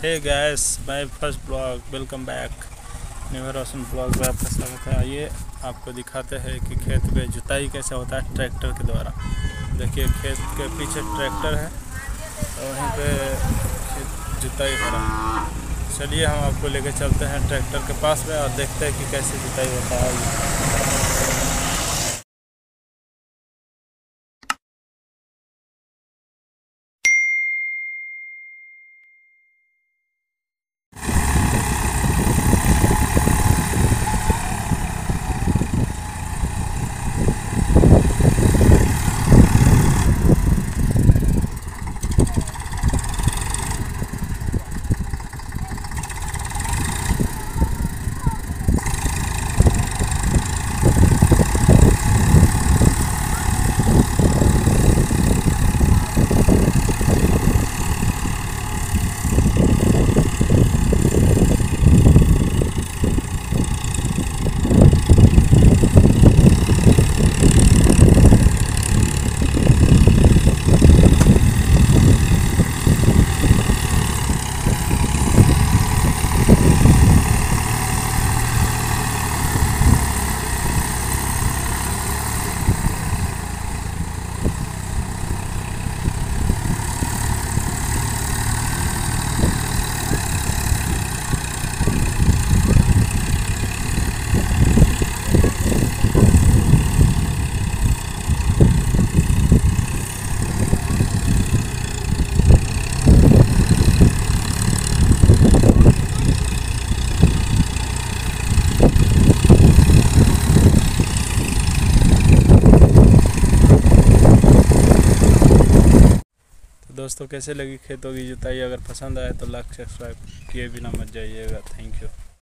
Hey guys, my first blog, welcome back. New Roshan blog में आपका स्वागत है। आइए आपको दिखाते हैं कि खेत में जुताई कैसे होता है ट्रैक्टर के द्वारा। देखिए खेत के पीछे ट्रैक्टर है और वहीं पे जुताई हो रहा है। चलिए हम आपको लेके चलते हैं ट्रैक्टर के पास में और देखते हैं कि कैसे जुताई होता है। दोस्तों कैसे लगी खेतों की जुताई? अगर पसंद आए तो लाइक सब्सक्राइब किए बिना मत जाइएगा। Thank you.